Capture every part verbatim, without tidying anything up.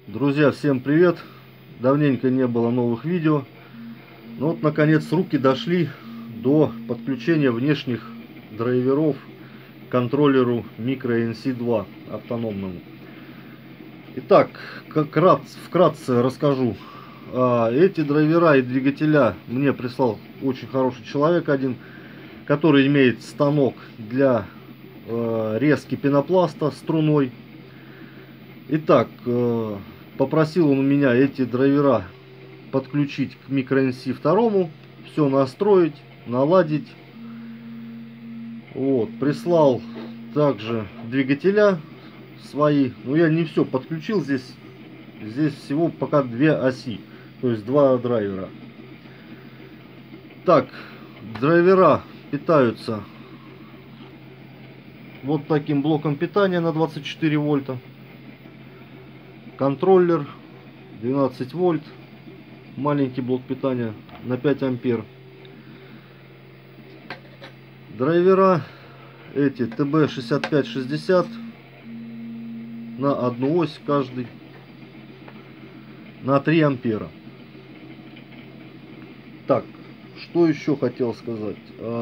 Друзья, всем привет! Давненько не было новых видео. Но вот наконец руки дошли до подключения внешних драйверов к контроллеру микро эн си два автономному. Итак, как вкратце расскажу. Эти драйвера и двигателя мне прислал очень хороший человек один, который имеет станок для резки пенопласта струной. Итак, попросил он у меня эти драйвера подключить к микро эн си два, все настроить, наладить. Вот, прислал также двигателя свои, но я не все подключил, здесь, здесь всего пока две оси, то есть два драйвера. Так, драйвера питаются вот таким блоком питания на двадцать четыре вольта. Контроллер двенадцать вольт, маленький блок питания на пять ампер. Драйвера эти тэ бэ шестьдесят пять шестьдесят на одну ось каждый, на три ампера. Так, что еще хотел сказать.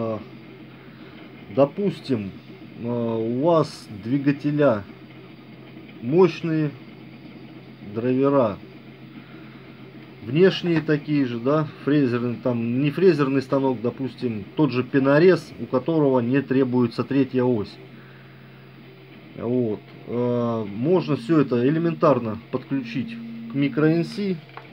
Допустим, у вас двигателя мощные, драйвера внешние такие же, да, фрезерный, там не фрезерный станок, допустим, тот же пенорез, у которого не требуется третья ось. Вот. Можно все это элементарно подключить к микро эн си.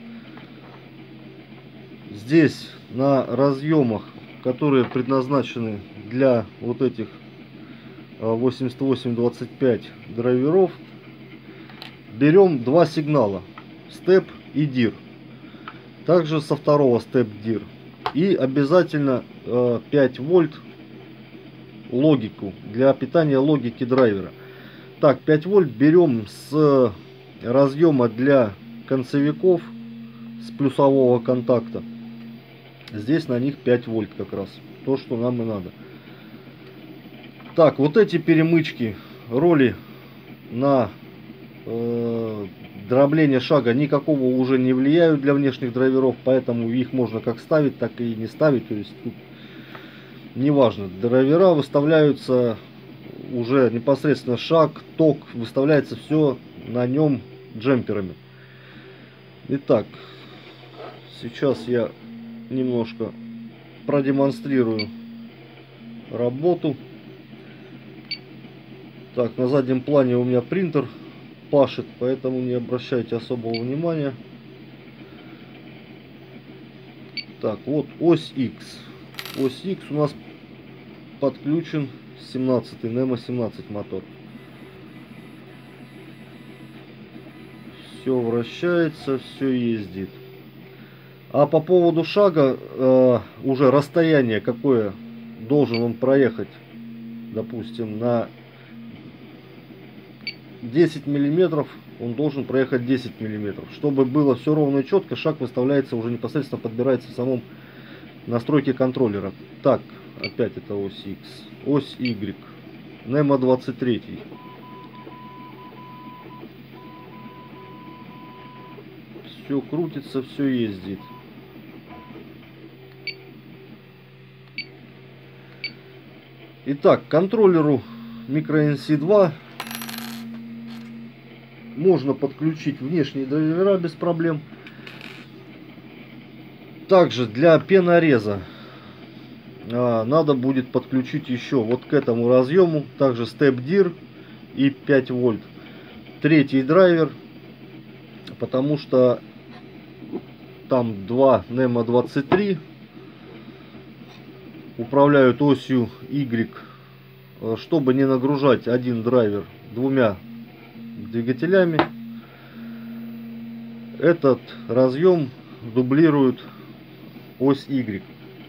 Здесь на разъемах, которые предназначены для вот этих восемьдесят восемь двадцать пять драйверов, берем два сигнала: степ и дир. Также со второго степ дир. И обязательно э, пять вольт логику для питания логики драйвера. Так, пять вольт берем с разъема для концевиков, с плюсового контакта. Здесь на них пять вольт как раз. То, что нам и надо. Так, вот эти перемычки, роли на э, дробление шага никакого уже не влияют для внешних драйверов, поэтому их можно как ставить, так и не ставить. То есть тут неважно. Драйвера выставляются уже непосредственно шаг, ток, выставляется все на нем джемперами. Итак, сейчас я немножко продемонстрирую работу. Так, на заднем плане у меня принтер пашет, поэтому не обращайте особого внимания. Так, вот ось X. Ось X у нас подключен семнадцатый Немо семнадцать мотор. Все вращается, все ездит. А по поводу шага, э, уже расстояние какое должен он проехать, допустим, на десять миллиметров, он должен проехать десять миллиметров. Чтобы было все ровно и четко, шаг выставляется, уже непосредственно подбирается в самом настройке контроллера. Так, опять это ось X. Ось Y. Немо двадцать три. Все крутится, все ездит. Итак, контроллеру микро эн си два можно подключить внешние драйвера без проблем. Также для пенореза а, надо будет подключить еще вот к этому разъему также степ дир и пять вольт. Третий драйвер, потому что там два Немо двадцать три управляют осью Y, чтобы не нагружать один драйвер двумя двигателями. Этот разъем дублирует ось Y.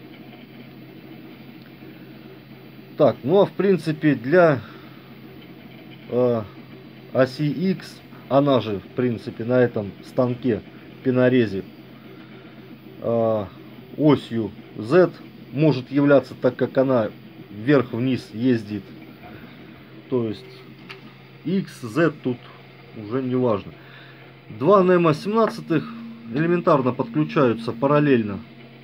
Так, ну а в принципе для э, оси X, она же в принципе на этом станке пенорезе э, осью Z может являться, так как она вверх-вниз ездит. То есть X, Z тут уже не важно. Два немо семнадцать элементарно подключаются параллельно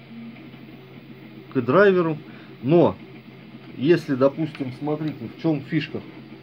к драйверу, но если, допустим, смотрите, в чем фишка.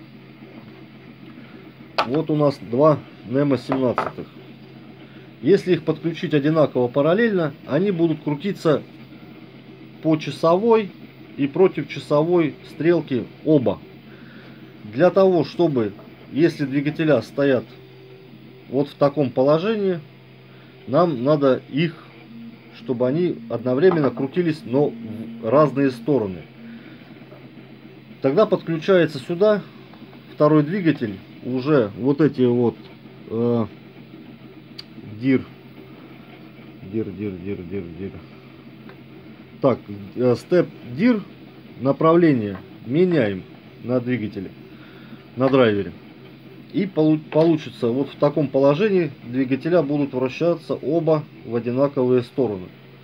Вот у нас два немо семнадцать. Если их подключить одинаково параллельно, они будут крутиться по часовой и против часовой стрелки оба. Для того, чтобы, если двигателя стоят вот в таком положении, нам надо их, чтобы они одновременно крутились, но в разные стороны. Тогда подключается сюда второй двигатель, уже вот эти вот э, дир, дир, дир, дир, дир, дир. Так, э, степ дир, направление меняем на двигателе, на драйвере. И получится вот в таком положении двигателя будут вращаться оба в одинаковые стороны.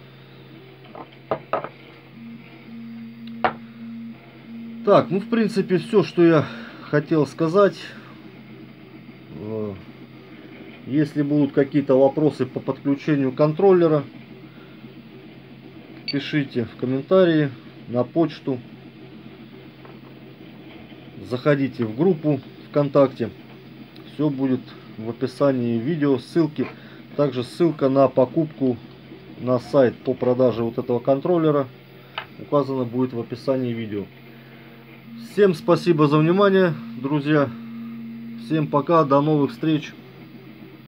Так, ну в принципе все, что я хотел сказать. Если будут какие-то вопросы по подключению контроллера, пишите в комментарии, на почту. Заходите в группу ВКонтакте. Все будет в описании видео, ссылки. Также ссылка на покупку на сайт по продаже вот этого контроллера указана будет в описании видео. Всем спасибо за внимание, друзья. Всем пока, до новых встреч.